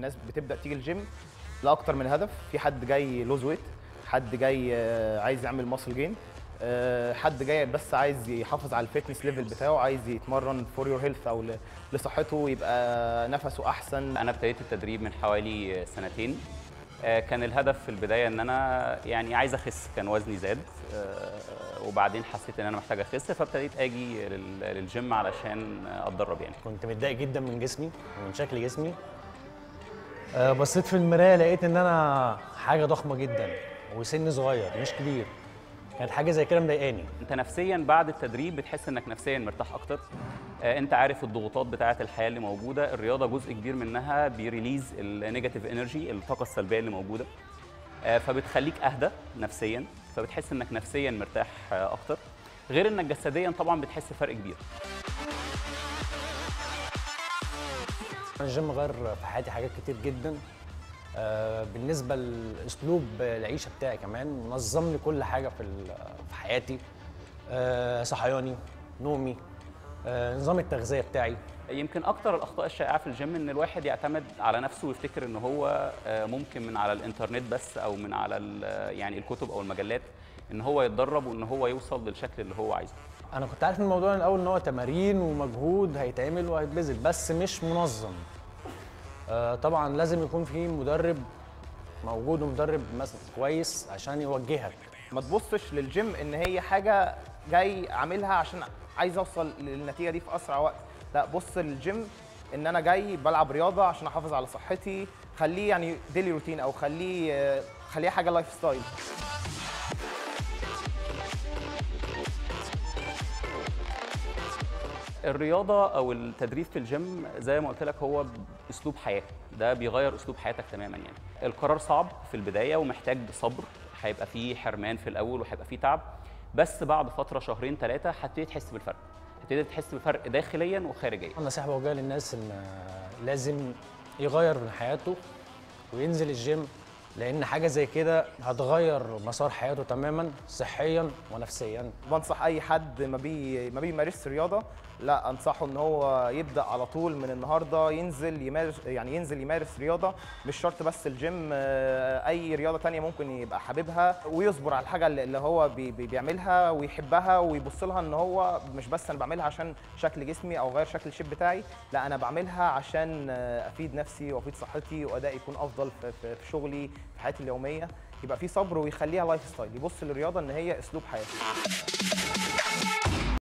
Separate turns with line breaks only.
الناس بتبدا تيجي الجيم لاكتر من هدف. في حد جاي لوز ويت، حد جاي عايز يعمل ماسل جين، حد جاي بس عايز يحافظ على الفيتنس ليفل بتاعه، عايز يتمرن فور يور هيلث او لصحته يبقى نفسه احسن.
انا ابتديت التدريب من حوالي سنتين. كان الهدف في البدايه ان انا يعني عايز اخس، كان وزني زاد، وبعدين حسيت ان انا محتاج اخس، فابتديت اجي للجيم علشان اتدرب يعني.
كنت متضايق جدا من جسمي ومن شكل جسمي. بصيت في المرايه لقيت ان انا حاجه ضخمه جدا وسني صغير مش كبير. كانت حاجه زي كده مضايقاني.
انت نفسيا بعد التدريب بتحس انك نفسيا مرتاح اكتر. انت عارف الضغوطات بتاعه الحياه اللي موجوده، الرياضه جزء كبير منها بيريليز النيجاتيف انرجي، الطاقه السلبيه اللي موجوده، فبتخليك اهدى نفسيا، فبتحس انك نفسيا مرتاح اكتر، غير انك جسديا طبعا بتحس فرق كبير.
الجيم غير في حياتي حاجات كتير جدا. بالنسبه لاسلوب العيشه بتاعي كمان نظم لي كل حاجه في حياتي. صحياني، نومي، نظام التغذيه بتاعي.
يمكن اكتر الاخطاء الشائعه في الجيم ان الواحد يعتمد على نفسه ويفتكر ان هو ممكن من على الانترنت بس او من على يعني الكتب او المجلات ان هو يتدرب وان هو يوصل للشكل اللي هو عايزه.
انا كنت عارف من الموضوع الاول ان هو تمارين ومجهود هيتعمل وهيتبذل بس مش منظم. طبعا لازم يكون في مدرب موجود ومدرب مثلا كويس عشان يوجهك.
ما تبصش للجيم ان هي حاجه جاي عاملها عشان عايز اوصل للنتيجه دي في اسرع وقت، لا بص للجيم ان انا جاي بلعب رياضه عشان احافظ على صحتي. خليه يعني ديلي روتين او خليه حاجه لايف ستايل.
الرياضه او التدريب في الجيم زي ما قلت لك هو اسلوب حياه، ده بيغير اسلوب حياتك تماما يعني. القرار صعب في البدايه ومحتاج صبر، هيبقى فيه حرمان في الاول وهيبقى فيه تعب، بس بعد فتره شهرين ثلاثه هتبتدي تحس بالفرق، هتبتدي تحس بفرق داخليا وخارجيا.
النصيحه بوجهها للناس ان لازم يغير من حياته وينزل الجيم، لان حاجه زي كده هتغير مسار حياته تماما صحيا ونفسيا.
بنصح اي حد ما بيمارسش رياضه، لا انصحه ان هو يبدا على طول من النهارده ينزل يمارس رياضه، مش شرط بس الجيم، اي رياضه تانية ممكن يبقى حاببها، ويصبر على الحاجه اللي هو بيعملها ويحبها ويبص لها ان هو مش بس انا بعملها عشان شكل جسمي او غير شكل الشيب بتاعي، لا انا بعملها عشان افيد نفسي وافيد صحتي وادائي يكون افضل في شغلي في حياتي اليوميه. يبقى في صبر ويخليها لايف ستايل، يبص للرياضه ان هي اسلوب حياه.